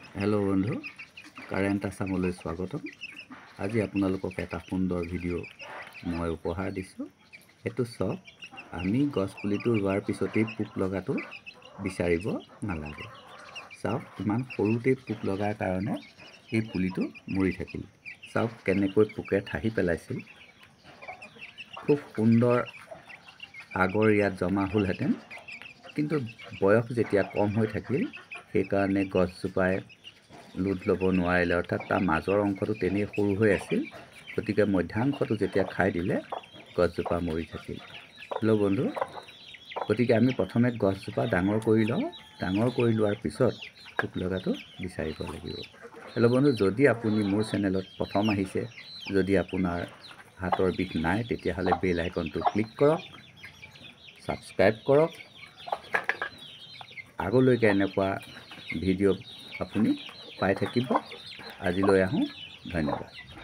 Hello' বন্ধু, current আছামলৈ স্বাগতম। আজি আপোনালোকক এটা সুন্দৰ ভিডিঅ' মই উপহাৰ দিছোঁ। এইটো চাওক, আমি গছপুলিটো ৰোৱাৰ পিছতেই পোক লগাটো বিচাৰিব নালাগে। চাওক, ইমান সৰুতেই পোক লগাৰ কাৰণে এই পুলিটো মৰি থাকিল। চাওক কেনেকৈ পোকে ঠাহি পেলাইছিল। খুব সুন্দৰ আগৰ ইয়াত জমা হ'লহেঁতেন, কিন্তু বয়স যেতিয়া কম হৈ থাকিল সেইকাৰণে গছজোপাই লোড ল'ব নোৱাৰিলে, অৰ্থাৎ তাৰ মাজৰ অংশটো তেনেই সৰু হৈ আছিল। গতিকে মধ্যাংশটো যেতিয়া খাই দিলে গছজোপা মৰি থাকিল। হেল্ল' বন্ধু, গতিকে আমি প্ৰথমে গছজোপা ডাঙৰ কৰি লওঁ। ডাঙৰ কৰি লোৱাৰ পিছত পোক লগাটো বিচাৰিব লাগিব। হেল্ল' বন্ধু, যদি আপুনি মোৰ চেনেলত প্ৰথম আহিছে, যদি আপোনাৰ হাতৰ বিষ নাই, তেতিয়াহ'লে বেল আইকনটো ক্লিক কৰক, ছাবস্ক্ৰাইব কৰক। আগলৈকে এনেকুৱা ভিডিঅ' আপুনি পাই থাকিব। আজিলৈ আহোঁ, ধন্যবাদ।